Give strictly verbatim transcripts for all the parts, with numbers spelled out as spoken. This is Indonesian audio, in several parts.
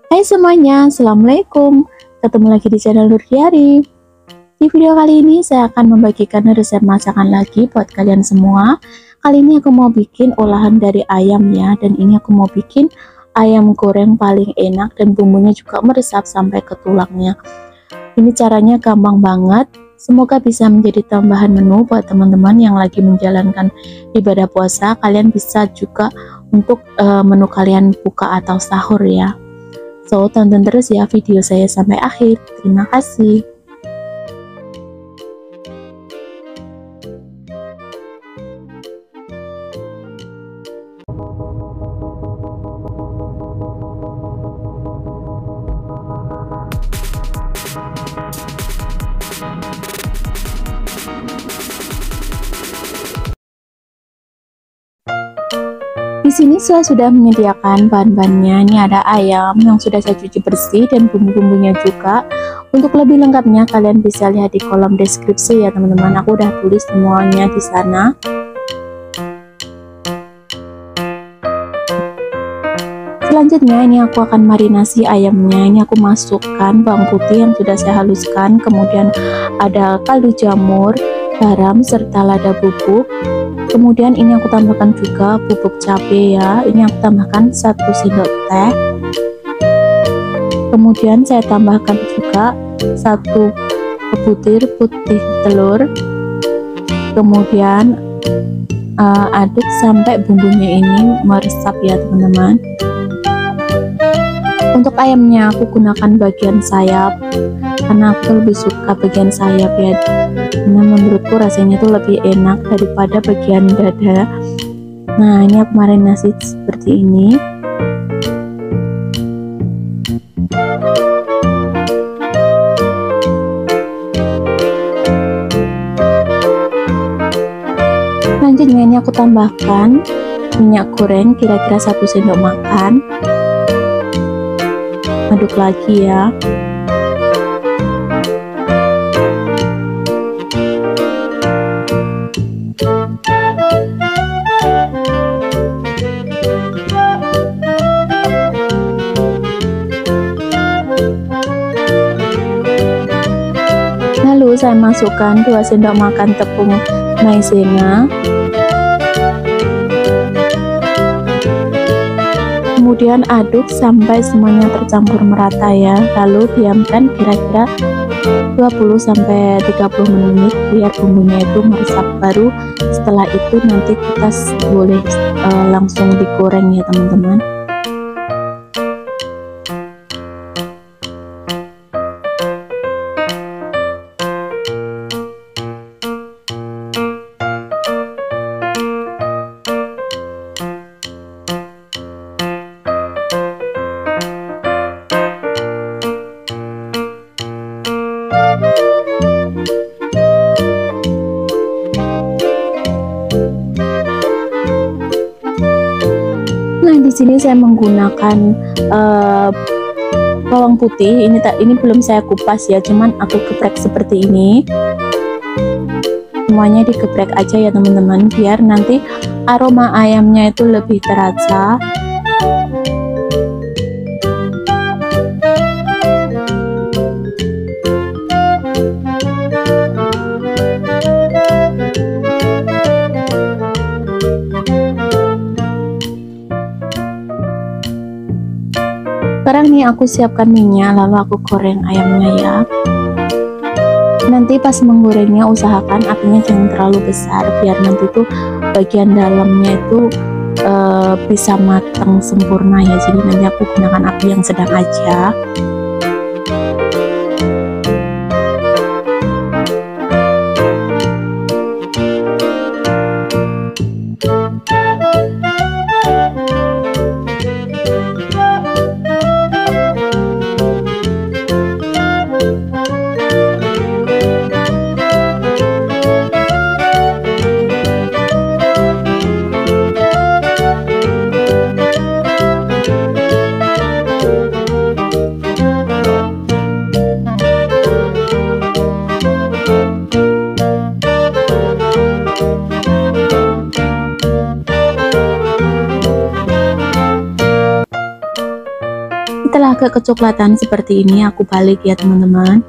Hai semuanya, Assalamualaikum. Ketemu lagi di channel Nurdiari. Di video kali ini saya akan membagikan resep masakan lagi buat kalian semua. Kali ini aku mau bikin olahan dari ayam ya. Dan ini aku mau bikin ayam goreng paling enak dan bumbunya juga meresap sampai ke tulangnya. Ini caranya gampang banget. Semoga bisa menjadi tambahan menu buat teman-teman yang lagi menjalankan ibadah puasa. Kalian bisa juga untuk uh, menu kalian buka atau sahur ya. So, tonton terus ya video saya sampai akhir. Terima kasih. Di sini saya sudah menyediakan bahan-bahannya. Ini ada ayam yang sudah saya cuci bersih dan bumbu-bumbunya juga. Untuk lebih lengkapnya kalian bisa lihat di kolom deskripsi ya teman-teman. Aku udah tulis semuanya di sana. Selanjutnya ini aku akan marinasi ayamnya. Ini aku masukkan bawang putih yang sudah saya haluskan, kemudian ada kaldu jamur, garam serta lada bubuk. Kemudian ini aku tambahkan juga bubuk cabai ya. Ini aku tambahkan satu sendok teh. Kemudian saya tambahkan juga satu butir putih telur. Kemudian uh, aduk sampai bumbunya ini meresap ya teman-teman. Untuk ayamnya aku gunakan bagian sayap karena aku lebih suka bagian sayap ya. Nah, menurutku rasanya itu lebih enak daripada bagian dada. Nah, ini aku marinasi seperti ini. Selanjutnya ini aku tambahkan minyak goreng kira-kira satu sendok makan. Aduk lagi ya. Lalu saya masukkan dua sendok makan tepung maizena. Kemudian aduk sampai semuanya tercampur merata ya. Lalu diamkan kira-kira dua puluh sampai tiga puluh menit biar bumbunya itu meresap. Baru setelah itu nanti kita boleh uh, langsung digoreng ya teman-teman. Nah, di sini saya menggunakan uh, bawang putih. Ini tak ini belum saya kupas ya, cuman aku geprek seperti ini. Semuanya digeprek aja ya teman-teman, biar nanti aroma ayamnya itu lebih terasa. Sekarang nih aku siapkan minyak, lalu aku goreng ayamnya ya. Nanti pas menggorengnya usahakan apinya jangan terlalu besar biar nanti tuh bagian dalamnya itu uh, bisa matang sempurna ya. Jadi nanti aku gunakan api yang sedang aja. Setelah agak kecoklatan seperti ini, aku balik ya teman-teman.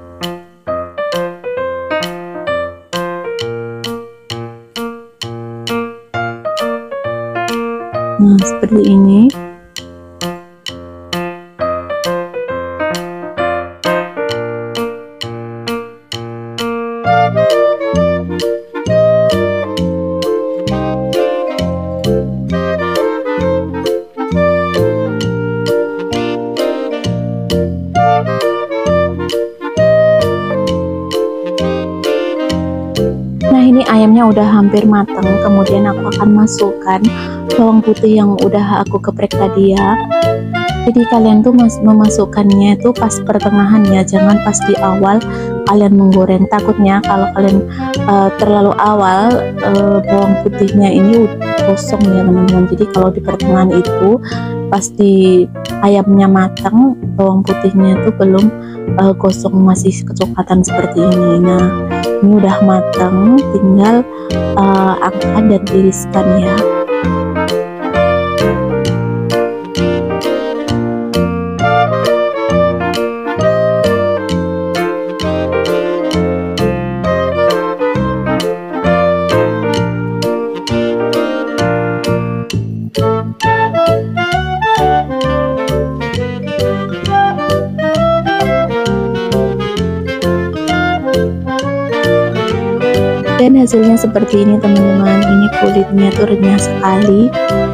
Nah, seperti ini. Nah, ini ayamnya udah hampir matang. Kemudian aku akan masukkan bawang putih yang udah aku geprek tadi ya. Jadi kalian tuh mas memasukkannya itu pas pertengahan ya, jangan pas di awal kalian menggoreng. Takutnya kalau kalian uh, terlalu awal uh, bawang putihnya ini gosong ya teman-teman. Jadi kalau di pertengahan itu pas di ayamnya matang, bawang putihnya itu belum uh, gosong, masih kecoklatan seperti ini. Nah, ini udah matang, tinggal uh, angkat dan tiriskan ya. Dan hasilnya seperti ini teman-teman. Ini kulitnya tuh renyah sekali.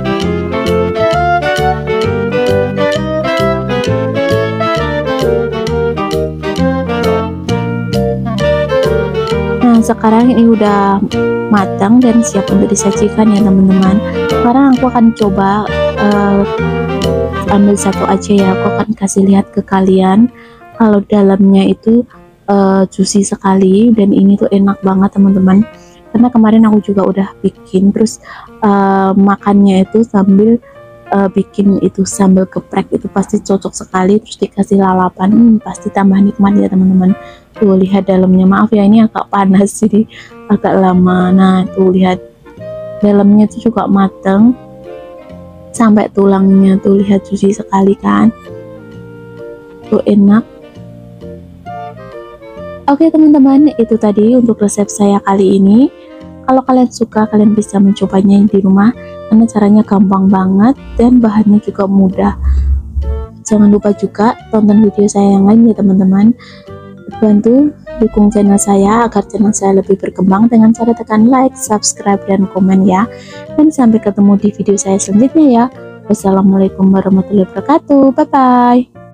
Nah, sekarang ini udah matang dan siap untuk disajikan ya teman-teman. Sekarang aku akan coba uh, ambil satu aja ya. Aku akan kasih lihat ke kalian kalau dalamnya itu Uh, juicy sekali, dan ini tuh enak banget teman-teman, karena kemarin aku juga udah bikin, terus uh, makannya itu sambil uh, bikin itu sambal geprek, itu pasti cocok sekali, terus dikasih lalapan, hmm, pasti tambah nikmat ya teman-teman. Tuh lihat dalamnya, maaf ya ini agak panas jadi agak lama. Nah tuh lihat dalamnya tuh juga mateng sampai tulangnya, tuh lihat juicy sekali kan, tuh enak. Oke teman-teman, itu tadi untuk resep saya kali ini. Kalau kalian suka, kalian bisa mencobanya di rumah, karena caranya gampang banget dan bahannya juga mudah. Jangan lupa juga tonton video saya yang lain ya teman-teman. Bantu dukung channel saya agar channel saya lebih berkembang dengan cara tekan like, subscribe, dan komen ya. Dan sampai ketemu di video saya selanjutnya ya. Wassalamualaikum warahmatullahi wabarakatuh. Bye bye.